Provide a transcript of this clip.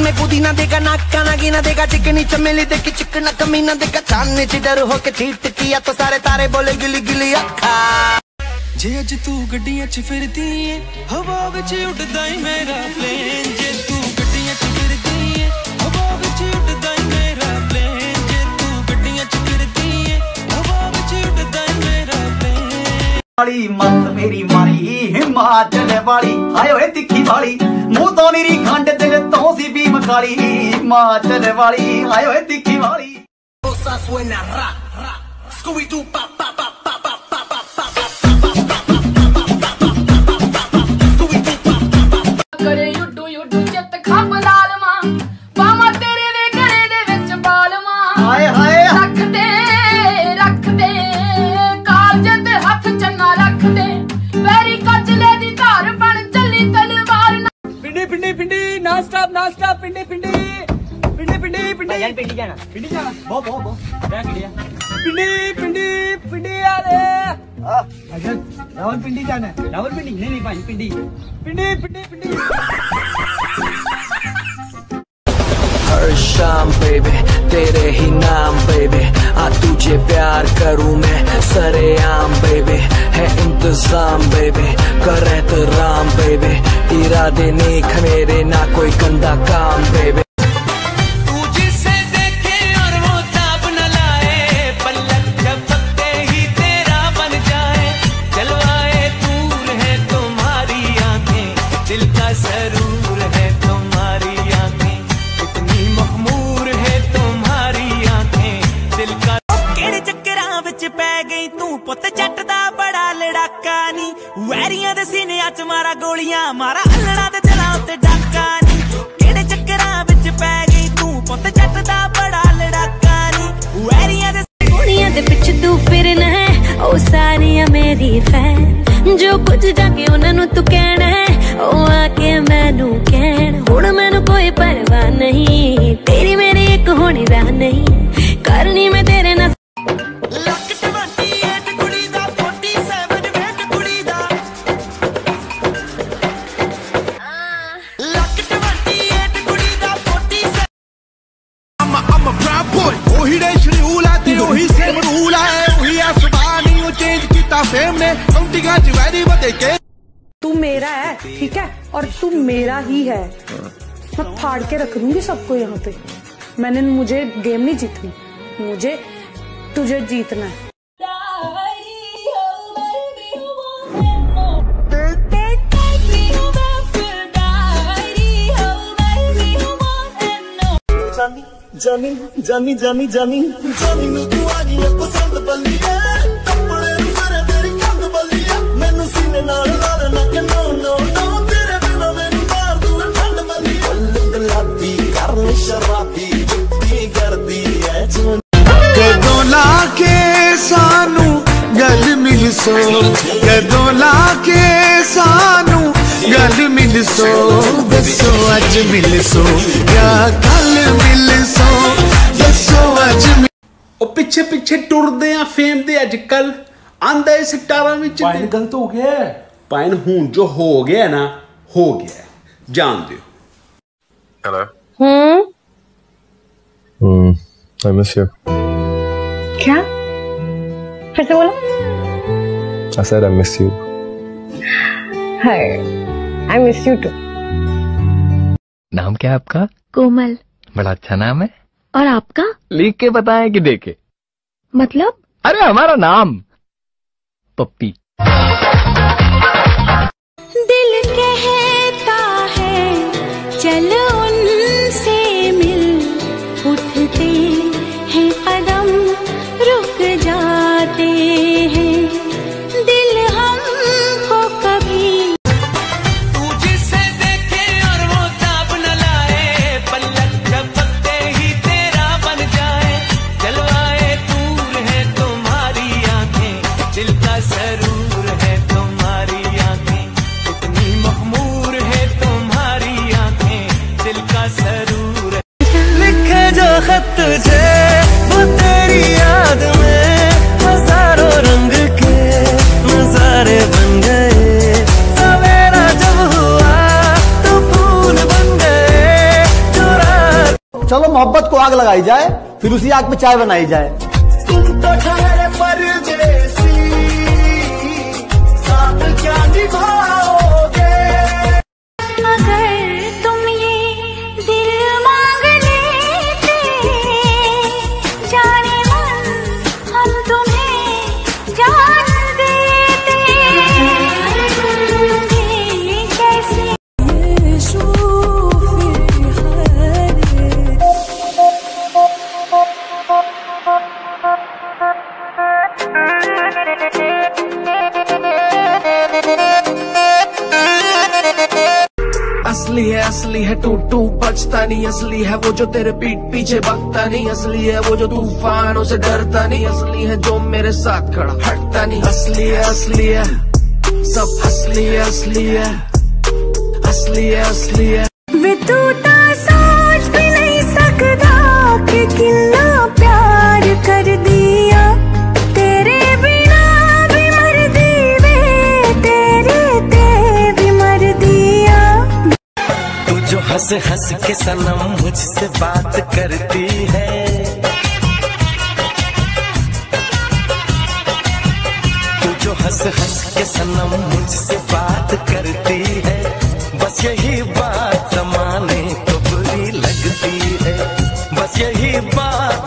में पुदीना देगा, नाक का नागिना देगा, चिकनी चमेली देखी चिकना कमीना देगा, चांदनी च डर हो के चीट किया तो सारे तारे बोले गिली गिली अखा। जे अज तू गड्डियां च फिरदी है, हवा विच उड़दा है मेरा प्लेन। जे तू गड्डियां च फिरदी है, हवा विच उड़दा है मेरा प्लेन। जे तू गड्डियां च फिरदी है, हवा विच उड़दा है मेरा प्लेन। वाली मत मेरी मारी हिमाचल वाली, हाय ओए तिखी वाली, मुंह तो मेरी खंड दिल तो सी भी मकाली। हिमाचल वाली हाय ओए तिखी वाली। पिंडी पिंडी पिंडी पिंडी पिंडी यार पिंडी जाना बो बो बो क्या किया पिंडी पिंडी पिंडी यार अजय रावल पिंडी जाना है। रावल पिंडी नहीं भाई पिंडी पिंडी पिंडी पिंडी। हर शाम बेबी तेरे ही नाम बेबी, आ तुझे प्यार करूं मैं सरेआम बेबी, है इंतजाम बेबी कर एहतराम बेबी, इरादे नेक मेरे ना कोई गंदा काम बेबी। तू जिसे देखे और वो ताब न लाए, पलक झपकते ही तेरा बन जाए, चलवाए दूर है तुम्हारी आंखें, दिल का सरूर है तुम्हारी आंखें, इतनी मखमूर है तुम्हारी आंखें, दिल का। केड़े चक्करां विच पै गई तू पुत जट दा बड़ा लड़ाका नी, वैरियां दे सीनियां च मारा गोलियां, मारा अल्लड़ा ते चला उत्ते डाका नी। केड़े चक्करां विच पै गई तू पुत जट दा बड़ा लड़ाका नी, वैरियां दे कुड़ियां दे पिछ तू फिरना है, ओ सारियां मेरी फैन, जो कुछ जाके उन्हां नू तू कहना है, ओ आके मैनू कहण। हुण मैनू कोई परवाह नहीं, तेरी मेरी एक होनी राह नहीं, करनी मैं तेरे नाल। तू मेरा है ठीक है, और तू मेरा ही है। मैं फाड़ के रख दूंगी सबको यहाँ पे। मुझे गेम नहीं जीतनी, मुझे तुझे जीतना है। जानी जानी जानी जानी जानी नू तू आ गई पसंद बल्लिया, कपड़े नू सारे तेरी कंद बल्लिया, मैनू सीने नाल लाल ना के नो नो नो, तेरे बिना मैनू मार दूं ठंड बल्लिया। गुलाबी करनी शराबी जुत्ती करदी है कदों लाके सानू गल मिल सो, कदों लाके सानू गल मिल सो, दसो अज मिल सो या कल मिल सो, दसो अज। ओ पिछे पिछे टुरदे आ फेम दे अजकल आंदा इस टारा विच पाइन गलत हो गया है। पाइन हुन जो हो गया ना हो गया, जान दियो। Hello I miss you. क्या फिर से बोलो। I said I miss you. Hi, I miss you too. नाम क्या है आपका? कोमल। बड़ा अच्छा नाम है। और आपका? लिख के बताएं कि देखे? मतलब? अरे हमारा नाम पप्पी। दिल कहता है चलो उनसे मिल, उठते हैं कदम रुक जाते हैं, दिल हमको कभी। तू जिसे देखे और वो ताब न लाए, पलक झपकते ही तेरा बन जाए, जलवाए दूर है तुम्हारी आंखें, दिल का सरूर है तुम्हारी आंखें, इतनी मखमूर है तुम्हारी आंखें, दिल का सरूर है। लिखे जो खत तुझे वो तेरी याद में हजारों रंग के नजारे बन गए, सवेरा जब हुआ तो फूल बन गए, जो चलो मोहब्बत को आग लगाई जाए, फिर उसी आग पे चाय बनाई जाए। तुम तो ठहरे परदेसी, साथ क्या निभाओगे? अगर तुम ये दिल मांग लेते, जाने मन हम तुम्हें जान देते। कैसे असली है टू टू बचता नहीं, असली है वो जो तेरे पीठ पीछे भगता नहीं, असली है वो जो तूफानों से डरता नहीं, असली है जो मेरे साथ खड़ा हटता नहीं। असली है सब असली है, असली है, असली है, असली है। वे तू ता सोच भी नहीं सकता कि कितना प्यार कर दिया, तेरे बिना भी मर दी वे, तेरे ते भी मर दिया। तू जो हंस हंस के सनम मुझसे बात करती है, तू जो हंस हंस के सनम मुझसे बात करती है, बस यही बात जमाने को बुरी लगती है, बस यही बात